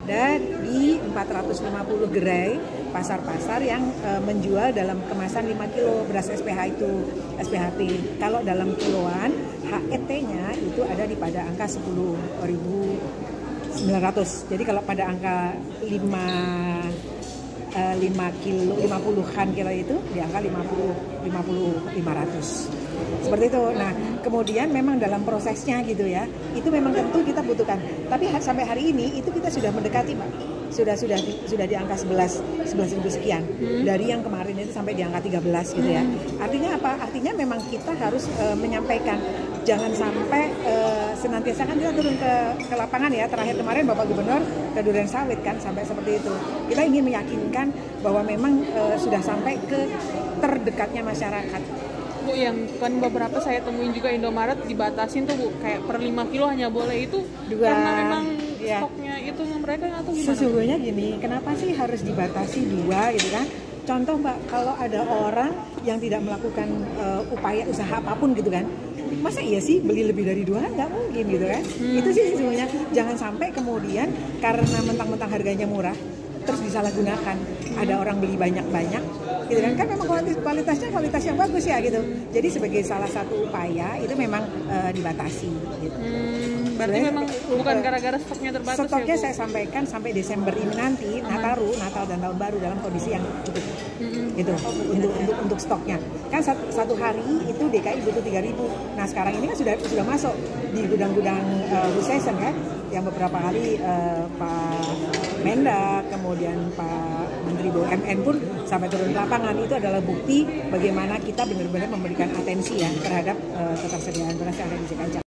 Ada di 450 gerai pasar-pasar yang menjual dalam kemasan 5 kilo beras SPH itu, SPHP. Kalau dalam kiloan, HET-nya itu ada di pada angka 10.900. Jadi kalau pada angka 5 kilo, 50-an kilo itu di angka 500. Seperti itu. Nah, kemudian memang dalam prosesnya gitu ya, itu memang tentu kita butuhkan. Tapi sampai hari ini itu kita sudah mendekati, Pak. Sudah di angka 11.000 sekian. Dari yang kemarin itu sampai di angka 13 gitu ya. Artinya apa? Artinya memang kita harus menyampaikan, jangan sampai senantiasa kan kita turun ke lapangan ya. Terakhir kemarin Bapak Gubernur ke Duren Sawit kan sampai seperti itu. Kita ingin meyakinkan bahwa memang sudah sampai ke terdekatnya masyarakat. Bu, yang kan beberapa saya temuin juga Indomaret dibatasin tuh Bu, kayak per 5 kilo hanya boleh itu karena memang stoknya itu mereka atau gimana? Sesungguhnya gini, kenapa sih harus dibatasi 2 gitu kan? Contoh Mbak, kalau ada orang yang tidak melakukan upaya usaha apapun gitu kan, masa iya sih beli lebih dari 2? Nggak mungkin gitu kan. Itu sih sesungguhnya, jangan sampai kemudian karena mentang-mentang harganya murah terus disalahgunakan, ada orang beli banyak-banyak gitu kan memang kualitasnya kualitas yang bagus ya gitu. Jadi sebagai salah satu upaya itu memang dibatasi gitu. Berarti memang bukan gara-gara stoknya terbatas. Stoknya ya, saya sampaikan sampai Desember ini nanti, Natal dan Tahun Baru dalam kondisi yang cukup gitu untuk stoknya. Kan satu hari itu DKI butuh 3.000. Nah sekarang ini kan sudah masuk di gudang-gudang Husessen kan, yang beberapa kali Pak Mendak, kemudian Pak Menteri BUMN pun sampai turun ke lapangan. Itu adalah bukti bagaimana kita benar-benar memberikan atensi ya terhadap ketersediaan beras yang ada di DKI Jakarta.